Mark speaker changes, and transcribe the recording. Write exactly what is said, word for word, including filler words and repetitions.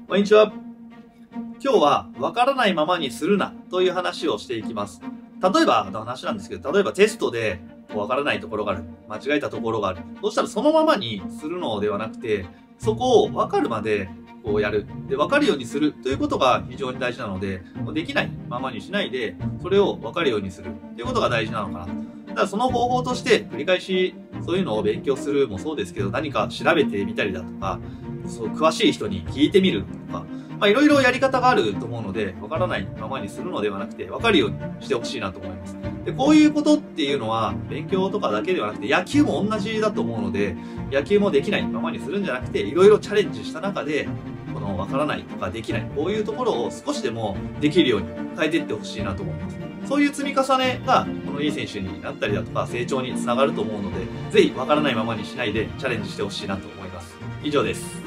Speaker 1: こんにちは。今日はわからないままにするなという話をしていきます。例えばの話なんですけど、例えばテストでわからないところがある。間違えたところがある。そしたらそのままにするのではなくて、そこをわかるまでこうやる。で、わかるようにするということが非常に大事なので、できないままにしないで、それをわかるようにするということが大事なのかな。だからその方法として繰り返しそういうのを勉強するもそうですけど、何か調べてみたりだとか、そう詳しい人に聞いてみるとか、まあいろいろやり方があると思うので、わからないままにするのではなくて、わかるようにしてほしいなと思います。で、こういうことっていうのは、勉強とかだけではなくて、野球も同じだと思うので、野球もできないままにするんじゃなくて、いろいろチャレンジした中で、このわからないとかできない、こういうところを少しでもできるように変えていってほしいなと思います。そういう積み重ねが、このいい選手になったりだとか、成長につながると思うので、ぜひわからないままにしないでチャレンジしてほしいなと思います。以上です。